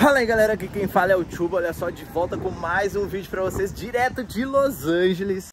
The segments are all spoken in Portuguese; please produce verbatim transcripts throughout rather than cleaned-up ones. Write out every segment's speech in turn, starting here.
Fala aí galera, aqui quem fala é o Chuba, olha só, de volta com mais um vídeo pra vocês, direto de Los Angeles.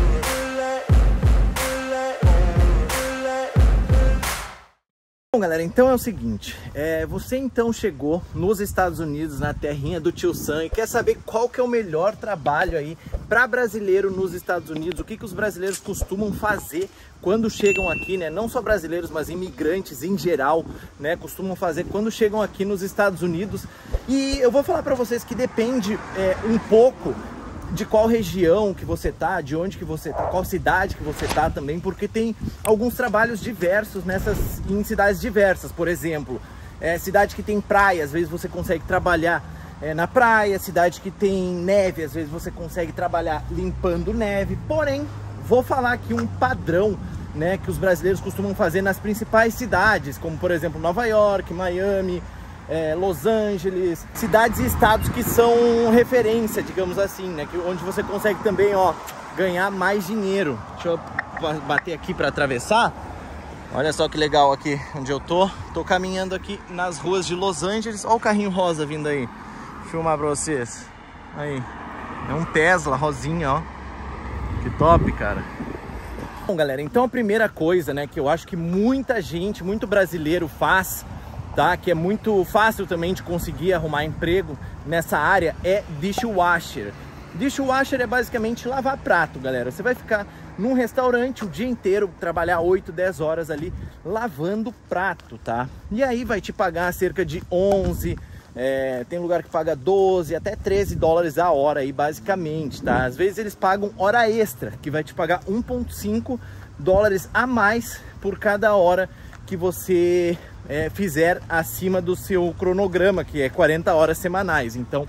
Bom galera, então é o seguinte, é, você então chegou nos Estados Unidos, na terrinha do tio Sam, e quer saber qual que é o melhor trabalho aí para brasileiro nos Estados Unidos, o que que os brasileiros costumam fazer quando chegam aqui, né? Não só brasileiros, mas imigrantes em geral, né? Costumam fazer quando chegam aqui nos Estados Unidos. E eu vou falar para vocês que depende é, um pouco de qual região que você tá, de onde que você tá, qual cidade que você tá também, porque tem alguns trabalhos diversos nessas, em cidades diversas. Por exemplo, é, cidade que tem praia, às vezes você consegue trabalhar é, na praia, cidade que tem neve, às vezes você consegue trabalhar limpando neve. Porém, vou falar aqui um padrão, né, que os brasileiros costumam fazer nas principais cidades, como por exemplo Nova York, Miami, É, Los Angeles, cidades e estados que são referência, digamos assim, né? Que, onde você consegue também, ó, ganhar mais dinheiro. Deixa eu bater aqui para atravessar. Olha só que legal aqui onde eu tô. Tô caminhando aqui nas ruas de Los Angeles. Olha o carrinho rosa vindo aí. Deixa eu filmar pra vocês. Aí. É um Tesla rosinha, ó. Que top, cara. Bom, galera, então a primeira coisa, né, que eu acho que muita gente, muito brasileiro faz, tá? Que é muito fácil também de conseguir arrumar emprego nessa área, é dishwasher. Dishwasher é basicamente lavar prato, galera. Você vai ficar num restaurante o dia inteiro, trabalhar oito, dez horas ali lavando prato, tá? E aí vai te pagar cerca de onze, é, tem lugar que paga doze, até treze dólares a hora aí, basicamente, tá? Às vezes eles pagam hora extra, que vai te pagar um vírgula cinco dólares a mais por cada hora que você É, fizer acima do seu cronograma, que é quarenta horas semanais. Então,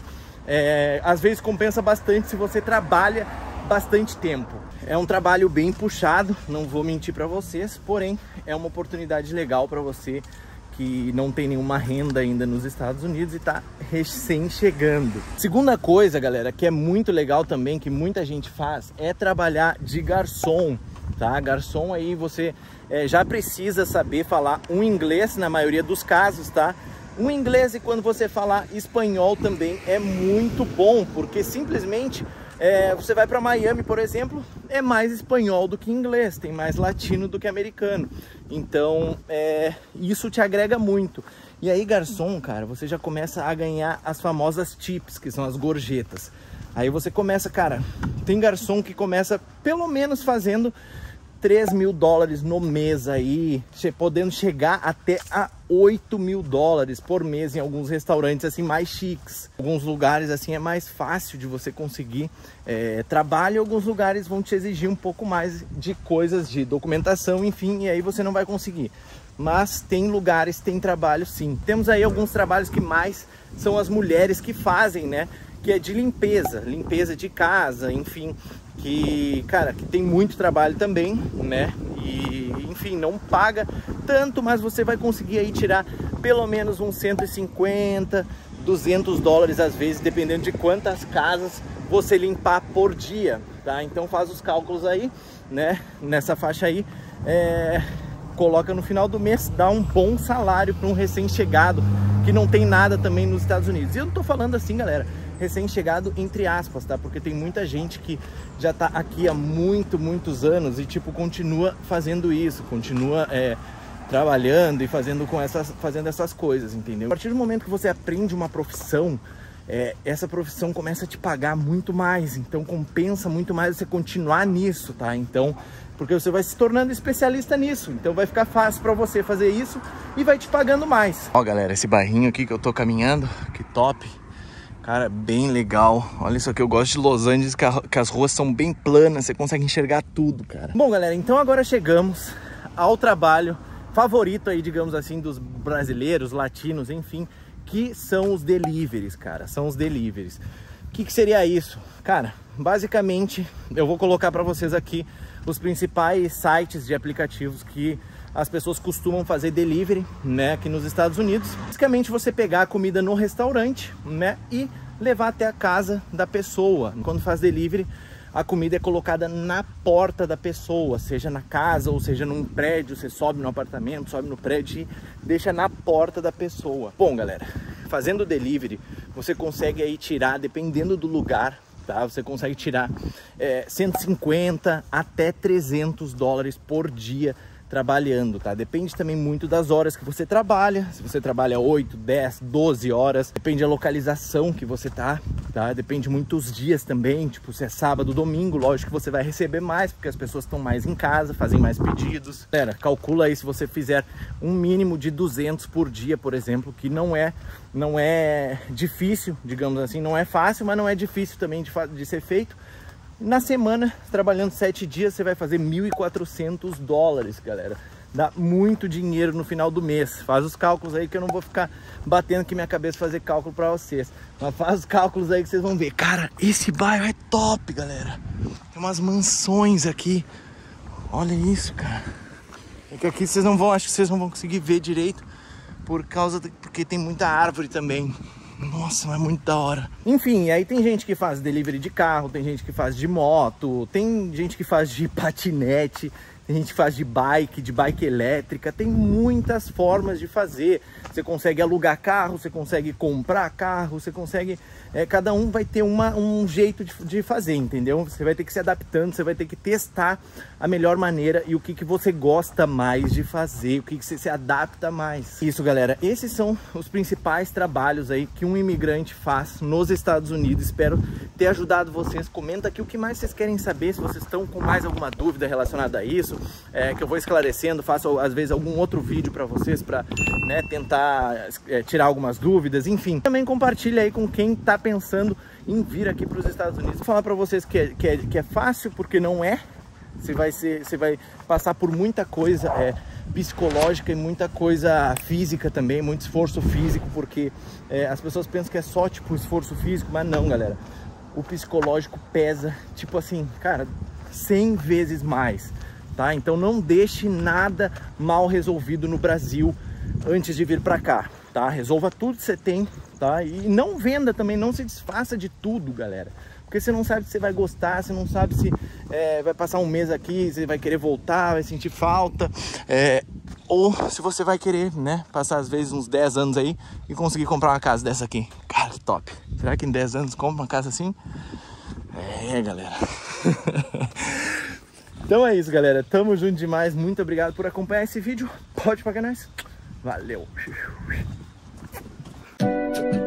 é, às vezes compensa bastante se você trabalha bastante tempo. É um trabalho bem puxado, não vou mentir para vocês, porém é uma oportunidade legal para você que não tem nenhuma renda ainda nos Estados Unidos e tá recém chegando. Segunda coisa, galera, que é muito legal também, que muita gente faz, é trabalhar de garçom, tá? Garçom aí você é, já precisa saber falar um inglês na maioria dos casos, tá? Um inglês, e quando você falar espanhol também é muito bom, porque simplesmente é, você vai para Miami, por exemplo, é mais espanhol do que inglês, tem mais latino do que americano. Então é, isso te agrega muito. E aí, garçom, cara, você já começa a ganhar as famosas tips, que são as gorjetas. Aí você começa, cara, tem garçom que começa pelo menos fazendo três mil dólares no mês aí, podendo chegar até a oito mil dólares por mês em alguns restaurantes assim mais chiques. Alguns lugares assim é mais fácil de você conseguir é, trabalho, alguns lugares vão te exigir um pouco mais de coisas de documentação, enfim, e aí você não vai conseguir. Mas tem lugares, tem trabalho sim. Temos aí alguns trabalhos que mais são as mulheres que fazem, né? Que é de limpeza, limpeza de casa, enfim, que, cara, que tem muito trabalho também, né? E, enfim, não paga tanto, mas você vai conseguir aí tirar pelo menos uns cento e cinquenta, duzentos dólares às vezes, dependendo de quantas casas você limpar por dia, tá? Então faz os cálculos aí, né? Nessa faixa aí, é... coloca no final do mês, dá um bom salário para um recém-chegado que não tem nada também nos Estados Unidos. E eu não tô falando assim, galera, recém-chegado entre aspas, tá? Porque tem muita gente que já tá aqui há muito, muitos anos e tipo continua fazendo isso, continua é, trabalhando e fazendo com essas, fazendo essas coisas, entendeu? A partir do momento que você aprende uma profissão, é, essa profissão começa a te pagar muito mais, então compensa muito mais você continuar nisso, tá? Então, porque você vai se tornando especialista nisso, então vai ficar fácil para você fazer isso e vai te pagando mais. Ó, galera, esse bairrinho aqui que eu tô caminhando, que top. Cara, bem legal. Olha só, que eu gosto de Los Angeles, que, a, que as ruas são bem planas, você consegue enxergar tudo, cara. Bom, galera, então agora chegamos ao trabalho favorito aí, digamos assim, dos brasileiros, latinos, enfim, que são os deliveries, cara. São os deliveries. O que, que seria isso? Cara, basicamente, eu vou colocar para vocês aqui os principais sites de aplicativos que as pessoas costumam fazer delivery, né, aqui nos Estados Unidos. Basicamente você pegar a comida no restaurante, né, e levar até a casa da pessoa. Quando faz delivery, a comida é colocada na porta da pessoa, seja na casa ou seja num prédio. Você sobe no apartamento, sobe no prédio e deixa na porta da pessoa. Bom, galera, fazendo delivery, você consegue aí tirar, dependendo do lugar, tá? Você consegue tirar é, cento e cinquenta até trezentos dólares por dia trabalhando, tá? Depende também muito das horas que você trabalha, se você trabalha oito, dez, doze horas, depende da localização que você tá, tá? Depende muito dos dias também, tipo, se é sábado, domingo, lógico que você vai receber mais, porque as pessoas estão mais em casa, fazem mais pedidos. Galera, calcula aí se você fizer um mínimo de duzentos por dia, por exemplo, que não é, não é difícil, digamos assim, não é fácil, mas não é difícil também de, de ser feito. Na semana, trabalhando sete dias, você vai fazer mil e quatrocentos dólares, galera. Dá muito dinheiro no final do mês. Faz os cálculos aí que eu não vou ficar batendo aqui minha cabeça fazer cálculo para vocês. Mas faz os cálculos aí que vocês vão ver. Cara, esse bairro é top, galera. Tem umas mansões aqui. Olha isso, cara. É que aqui vocês não vão, acho que vocês não vão conseguir ver direito por causa de, porque tem muita árvore também. Nossa, mas é muito da hora. Enfim, aí tem gente que faz delivery de carro, tem gente que faz de moto, tem gente que faz de patinete, tem gente que faz de bike, de bike elétrica, tem muitas formas de fazer. Você consegue alugar carro, você consegue comprar carro, você consegue... É, cada um vai ter uma, um jeito de, de fazer, entendeu? Você vai ter que se adaptando, você vai ter que testar a melhor maneira e o que, que você gosta mais de fazer, o que, que você se adapta mais. Isso, galera, esses são os principais trabalhos aí que um imigrante faz nos Estados Unidos. Espero ter ajudado vocês. Comenta aqui o que mais vocês querem saber, se vocês estão com mais alguma dúvida relacionada a isso, é, que eu vou esclarecendo, faço às vezes algum outro vídeo para vocês, para, né, tentar é, tirar algumas dúvidas, enfim. Também compartilha aí com quem tá pensando em vir aqui para os Estados Unidos. Vou falar para vocês que é, que, é, que é fácil, porque não é. Você vai, ser, você vai passar por muita coisa é, psicológica e muita coisa física também, muito esforço físico, porque é, as pessoas pensam que é só tipo esforço físico, mas não, galera. O psicológico pesa, tipo assim, cara, cem vezes mais, tá? Então não deixe nada mal resolvido no Brasil antes de vir para cá, tá? Resolva tudo que você tem, tá? E não venda também, não se desfaça de tudo, galera. Porque você não sabe se você vai gostar, você não sabe se é, vai passar um mês aqui, você vai querer voltar, vai sentir falta. É, ou se você vai querer, né, passar às vezes uns dez anos aí e conseguir comprar uma casa dessa aqui. Cara, que top. Será que em dez anos compra uma casa assim? É, galera. Então é isso, galera. Tamo junto demais. Muito obrigado por acompanhar esse vídeo. Pode pagar nós. Valeu.